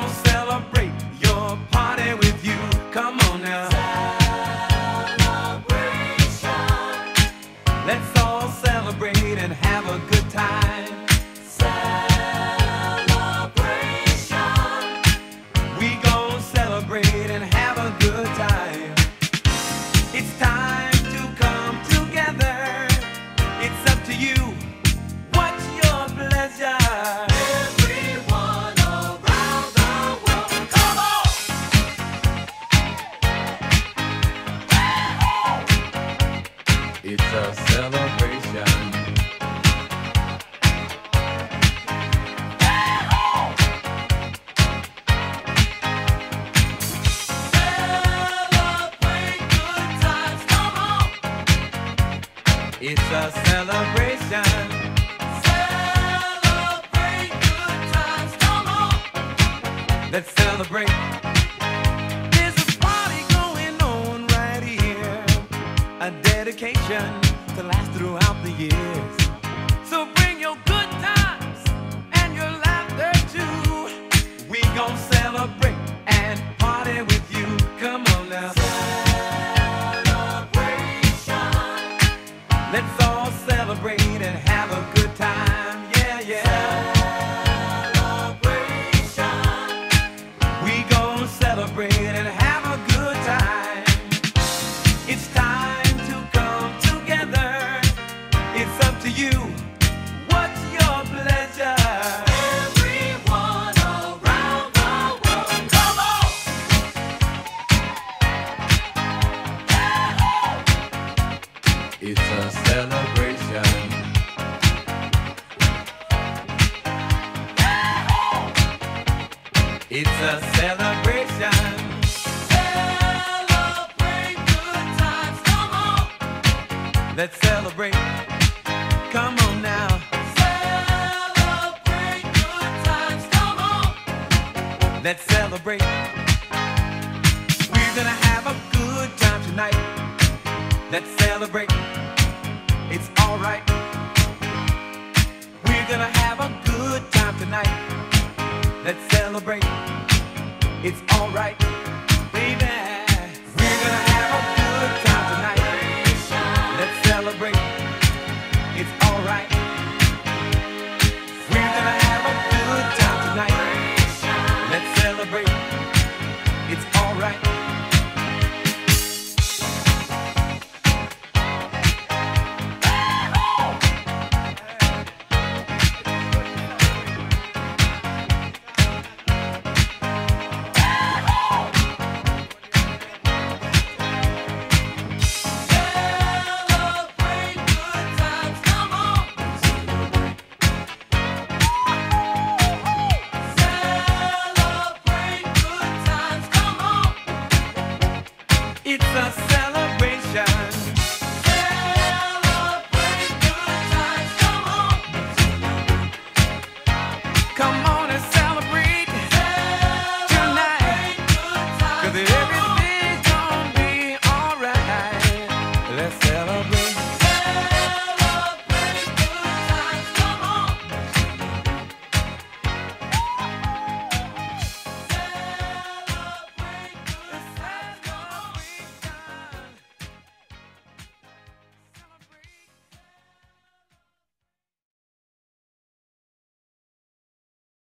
gonna celebrate your party with you. Come on now. Celebration. Let's all celebrate and have a good time. Celebration. We gonna celebrate and have a good time. It's time to come together. It's up to you. What's your pleasure? Everyone around the world, come on! It's a celebration. Celebrate good times, come on! It's a celebration. Celebrate good times, come on! Let's celebrate. There's a party going on right here, a dedication to last throughout the years. So bring your good times and your laughter too. We gon' celebrate and party with you. Come on now. Celebration. Let's all celebrate and have a good time. Yeah, yeah. Celebration. We gon' celebrate and have a good time. It's time to come together. It's up to you. What's your pleasure? Everyone around the world, come on! It's a celebration. It's a celebration. Celebrate good times, come on! Let's celebrate. Come on now. Celebrate good times, come on! Let's celebrate. We're gonna have a good time tonight. Let's celebrate. It's alright. We're gonna have a good time tonight. Let's celebrate. It's alright.